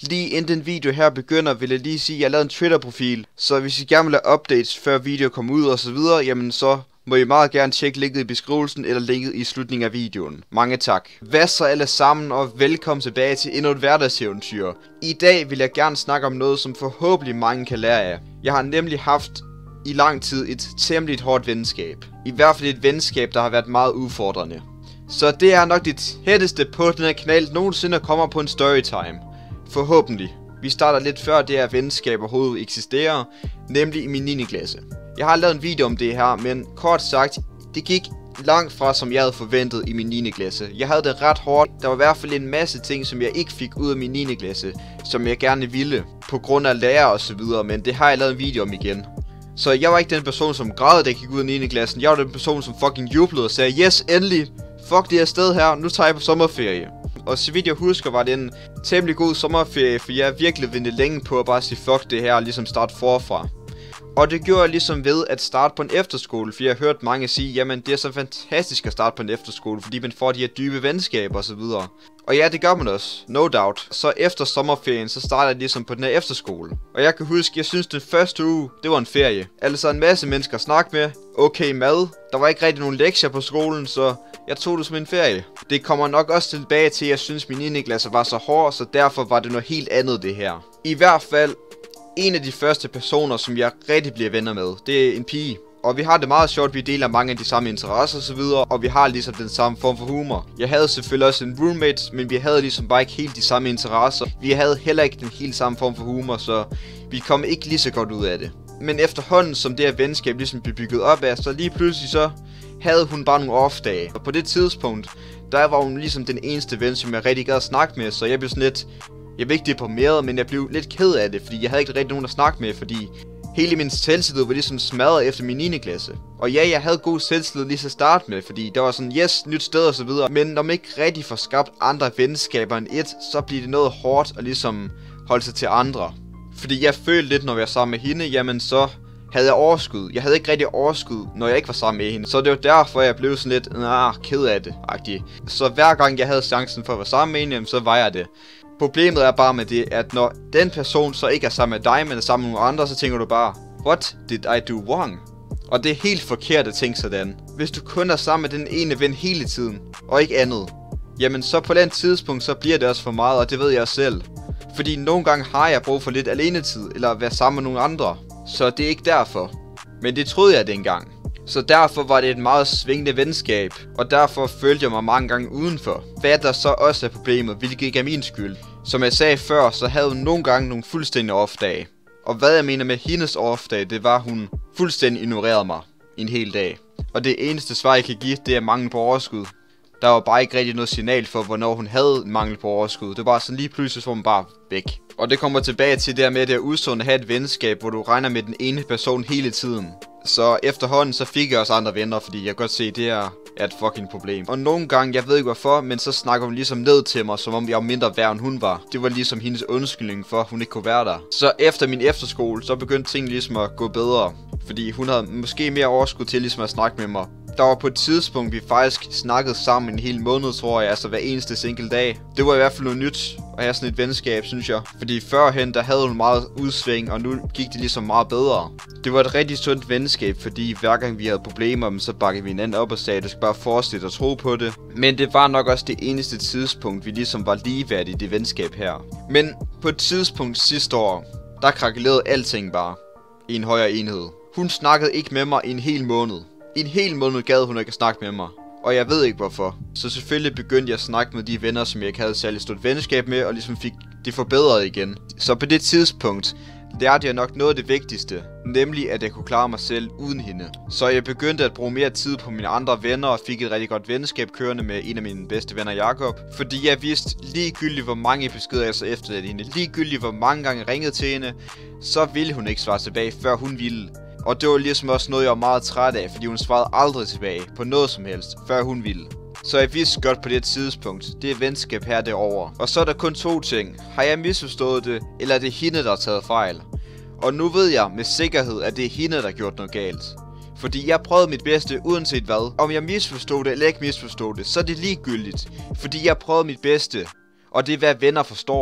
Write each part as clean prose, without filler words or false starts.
Lige inden den video her begynder, vil jeg lige sige, at jeg har lavet en Twitter-profil. Så hvis I gerne vil have updates, før video kommer ud og så videre, jamen så må I meget gerne tjekke linket i beskrivelsen eller linket i slutningen af videoen. Mange tak. Hvad så alle sammen, og velkommen tilbage til endnu et hverdagseventyr. I dag vil jeg gerne snakke om noget, som forhåbentlig mange kan lære af. Jeg har nemlig haft i lang tid et temmelig hårdt venskab. I hvert fald et venskab, der har været meget udfordrende. Så det er nok det tætteste på den her kanal nogensinde kommer på en storytime. Forhåbentlig. Vi starter lidt før det her venskab overhovedet eksisterer, nemlig i min 9. klasse. Jeg har lavet en video om det her, men kort sagt, det gik langt fra som jeg havde forventet i min 9. klasse. Jeg havde det ret hårdt. Der var i hvert fald en masse ting, som jeg ikke fik ud af min 9. klasse, som jeg gerne ville, på grund af lærer og så videre, men det har jeg lavet en video om igen. Så jeg var ikke den person, som græd, da jeg gik ud af 9. klassen. Jeg var den person, som fucking jublede og sagde, yes, endelig! Fuck det her sted her, nu tager jeg på sommerferie. Og så vidt jeg husker, var det en temmelig god sommerferie, for jeg virkelig ventet længe på at bare sige fuck det her og ligesom starte forfra. Og det gjorde jeg ligesom ved at starte på en efterskole, for jeg har hørt mange sige, jamen det er så fantastisk at starte på en efterskole, fordi man får de her dybe venskaber og så videre. Og ja, det gør man også, no doubt. Så efter sommerferien, så startede jeg ligesom på den her efterskole. Og jeg kan huske, jeg synes den første uge, det var en ferie. Altså en masse mennesker at snakke med, okay mad, der var ikke rigtig nogen lektier på skolen, så jeg tog det som en ferie. Det kommer nok også tilbage til, at jeg synes min 9. klasse var så hård, så derfor var det noget helt andet det her. I hvert fald, en af de første personer, som jeg rigtig bliver venner med, det er en pige. Og vi har det meget sjovt, vi deler mange af de samme interesser og så videre, og vi har ligesom den samme form for humor. Jeg havde selvfølgelig også en roommate, men vi havde ligesom bare ikke helt de samme interesser. Vi havde heller ikke den helt samme form for humor, så vi kom ikke lige så godt ud af det. Men efterhånden, som det her venskab ligesom blev bygget op af, så lige pludselig så havde hun bare nogle off-dage. Og på det tidspunkt, der var hun ligesom den eneste ven, som jeg rigtig gad at snakke med, så jeg blev sådan lidt, jeg blev ikke deprimeret, men jeg blev lidt ked af det, fordi jeg havde ikke rigtig nogen at snakke med, fordi hele min selvtillid var ligesom smadret efter min 9. klasse. Og ja, jeg havde god selvtillid lige så starte med, fordi der var sådan, yes, nyt sted og så videre. Men når man ikke rigtig får skabt andre venskaber end et, så bliver det noget hårdt at ligesom holde sig til andre. Fordi jeg følte lidt, når jeg var sammen med hende, jamen så havde jeg overskud. Jeg havde ikke rigtig overskud, når jeg ikke var sammen med hende. Så det var derfor, jeg blev sådan lidt, ked af det-agtig. Så hver gang jeg havde chancen for at være sammen med hende, jamen, så var jeg det. Problemet er bare med det, at når den person så ikke er sammen med dig, men er sammen med nogle andre, så tænker du bare, what did I do wrong? Og det er helt forkert at tænke sådan. Hvis du kun er sammen med den ene ven hele tiden, og ikke andet, jamen så på den tidspunkt, så bliver det også for meget, og det ved jeg selv. Fordi nogle gange har jeg brug for lidt alenetid, eller at være sammen med nogle andre. Så det er ikke derfor. Men det troede jeg dengang. Så derfor var det et meget svingende venskab, og derfor følte jeg mig mange gange udenfor. Hvad der så også er problemet, hvilket ikke er min skyld. Som jeg sagde før, så havde hun nogle gange nogle fuldstændig off-dage. Og hvad jeg mener med hendes off-dag, det var, at hun fuldstændig ignorerede mig en hel dag. Og det eneste svar jeg kan give, det er mangel på overskud. Der var bare ikke rigtig noget signal for, hvornår hun havde mangel på overskud. Det var sådan lige pludselig, så var hun bare væk. Og det kommer tilbage til det her med, at det er usundt at have et venskab, hvor du regner med den ene person hele tiden. Så efterhånden så fik jeg også andre venner, fordi jeg kan godt se, at det her er et fucking problem. Og nogle gange, jeg ved ikke hvorfor, men så snakker hun ligesom ned til mig, som om jeg var mindre værd end hun var. Det var ligesom hendes undskyldning for, at hun ikke kunne være der. Så efter min efterskole, så begyndte tingene ligesom at gå bedre. Fordi hun havde måske mere overskud til ligesom at snakke med mig. Der var på et tidspunkt, vi faktisk snakkede sammen en hel måned, tror jeg, altså hver eneste single dag. Det var i hvert fald noget nyt at have sådan et venskab, synes jeg. Fordi førhen, der havde hun meget udsving, og nu gik det ligesom meget bedre. Det var et rigtig sundt venskab, fordi hver gang vi havde problemer, så bakkede vi hinanden op og sagde, at du skal bare fortsætte at tro på det. Men det var nok også det eneste tidspunkt, vi ligesom var ligeværdige i det venskab her. Men på et tidspunkt sidste år, der krakelerede alting bare i en højere enhed. Hun snakkede ikke med mig i en hel måned. I en hel måned gad hun ikke at snakke med mig. Og jeg ved ikke hvorfor. Så selvfølgelig begyndte jeg at snakke med de venner, som jeg ikke havde særlig stort venskab med, og ligesom fik det forbedret igen. Så på det tidspunkt lærte jeg nok noget af det vigtigste, nemlig at jeg kunne klare mig selv uden hende. Så jeg begyndte at bruge mere tid på mine andre venner og fik et rigtig godt venskab kørende med en af mine bedste venner, Jakob. Fordi jeg vidste ligegyldigt hvor mange beskeder jeg så efterladte hende, ligegyldigt hvor mange gange jeg ringede til hende, så ville hun ikke svare tilbage, før hun ville. Og det var ligesom også noget, jeg var meget træt af, fordi hun svarede aldrig tilbage på noget som helst, før hun ville. Så jeg vidste godt på det tidspunkt, det venskab her derovre. Og så er der kun to ting. Har jeg misforstået det, eller er det hende, der har taget fejl? Og nu ved jeg med sikkerhed, at det er hende, der har gjort noget galt. Fordi jeg prøvede mit bedste uanset hvad. Om jeg misforstod det eller ikke misforstod det, så er det ligegyldigt. Fordi jeg prøvede mit bedste. Og det er hvad venner forstår.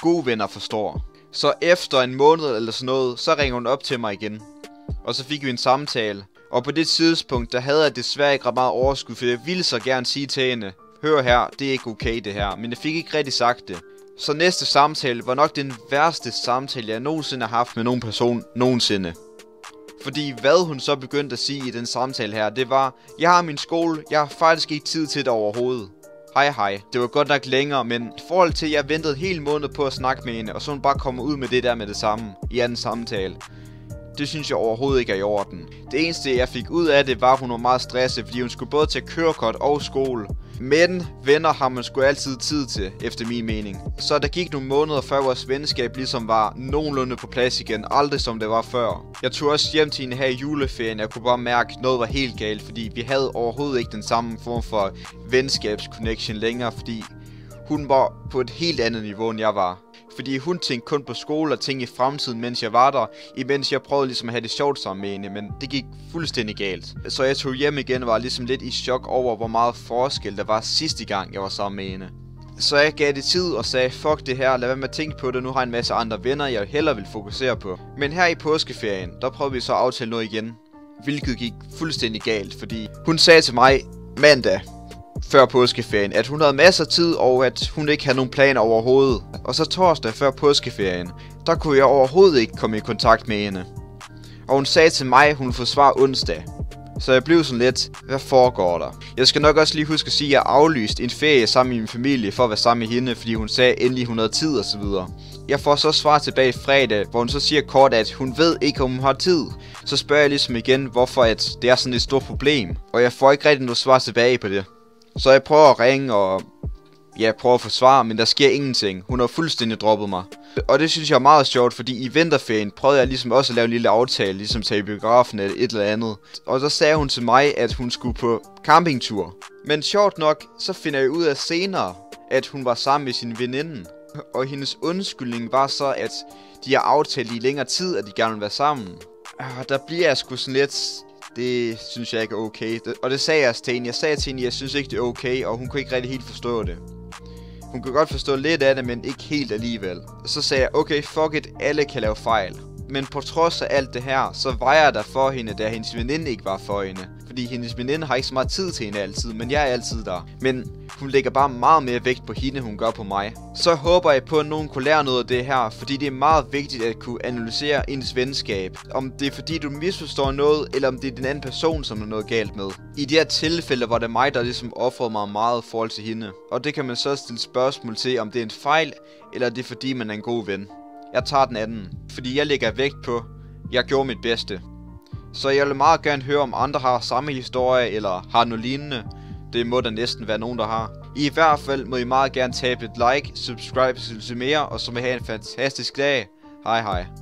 gode venner forstår. Så efter en måned eller sådan noget, så ringer hun op til mig igen. Og så fik vi en samtale. Og på det tidspunkt, der havde jeg desværre ikke ret meget overskud, for jeg ville så gerne sige til hende, hør her, det er ikke okay det her, men jeg fik ikke rigtig sagt det. Så næste samtale var nok den værste samtale, jeg nogensinde har haft med nogen person nogensinde. Fordi hvad hun så begyndte at sige i den samtale her, det var, jeg har min skole, jeg har faktisk ikke tid til det overhovedet. Hej. Det var godt nok længere, men i forhold til, at jeg ventede en hel måned på at snakke med hende, og så hun bare kommer ud med det der med det samme i anden samtale. Det synes jeg overhovedet ikke er i orden. Det eneste jeg fik ud af det var, at hun var meget stresset, fordi hun skulle både tage kørekort og skole. Men venner har man sgu altid tid til, efter min mening. Så der gik nogle måneder før vores venskab ligesom var nogenlunde på plads igen, aldrig som det var før. Jeg tog også hjem til hende her i juleferien, jeg kunne bare mærke, at noget var helt galt, fordi vi havde overhovedet ikke den samme form for venskabsconnection længere, fordi hun var på et helt andet niveau, end jeg var. Fordi hun tænkte kun på skole og ting i fremtiden, mens jeg var der, imens jeg prøvede ligesom at have det sjovt sammen med hende, men det gik fuldstændig galt. Så jeg tog hjem igen og var ligesom lidt i chok over, hvor meget forskel der var sidste gang, jeg var sammen med hende. Så jeg gav det tid og sagde, fuck det her, lad være med at tænke på det, nu har jeg en masse andre venner, jeg hellere vil fokusere på. Men her i påskeferien, der prøvede vi så at aftale noget igen, hvilket gik fuldstændig galt, fordi hun sagde til mig mandag, før påskeferien, at hun havde masser af tid, og at hun ikke havde nogen planer overhovedet. Og så torsdag før påskeferien, der kunne jeg overhovedet ikke komme i kontakt med hende. Og hun sagde til mig, at hun ville få svar onsdag. Så jeg blev sådan lidt, hvad foregår der? Jeg skal nok også lige huske at sige, at jeg aflyste en ferie sammen med min familie for at være sammen med hende, fordi hun sagde endelig hun havde tid og så videre. Jeg får så svar tilbage fredag, hvor hun så siger kort, at hun ved ikke, om hun har tid. Så spørger jeg ligesom igen, hvorfor at det er sådan et stort problem. Og jeg får ikke rigtig noget svar tilbage på det. Så jeg prøver at ringe og prøver at få svar, men der sker ingenting. Hun har fuldstændig droppet mig. Og det synes jeg er meget sjovt, fordi i vinterferien prøvede jeg ligesom også at lave en lille aftale, ligesom tage i biografen eller et eller andet. Og så sagde hun til mig, at hun skulle på campingtur. Men sjovt nok, så finder jeg ud af senere, at hun var sammen med sin veninde. Og hendes undskyldning var så, at de har aftalt i længere tid, at de gerne vil være sammen. Og der bliver jeg sgu sådan lidt... Det synes jeg ikke er okay. Og det sagde jeg også til hende. Jeg sagde til hende, at jeg synes ikke det er okay, og hun kunne ikke rigtig helt forstå det. Hun kunne godt forstå lidt af det, men ikke helt alligevel. Så sagde jeg, okay, fuck it, alle kan lave fejl. Men på trods af alt det her, så var jeg der for hende, da hendes veninde ikke var for hende. Fordi hendes veninde har ikke så meget tid til hende altid, men jeg er altid der. Men hun lægger bare meget mere vægt på hende, hun gør på mig. Så håber jeg på, at nogen kunne lære noget af det her, fordi det er meget vigtigt at kunne analysere ens venskab. Om det er fordi du misforstår noget, eller om det er den anden person, som er noget galt med. I de her tilfælde var det mig, der ligesom offrede mig meget i forhold til hende. Og det kan man så stille spørgsmål til, om det er en fejl, eller det er fordi man er en god ven. Jeg tager den anden, fordi jeg lægger vægt på, jeg gjorde mit bedste. Så jeg vil meget gerne høre, om andre har samme historie, eller har noget lignende. Det må der næsten være nogen, der har. I hvert fald må I meget gerne tabe et like, subscribe til mere, og så må I have en fantastisk dag. Hej hej.